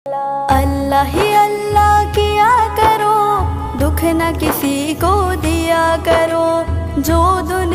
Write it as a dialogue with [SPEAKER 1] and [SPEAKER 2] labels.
[SPEAKER 1] अल्लाह ही अल्लाह किया करो, दुख न किसी को दिया करो। जो दुनिया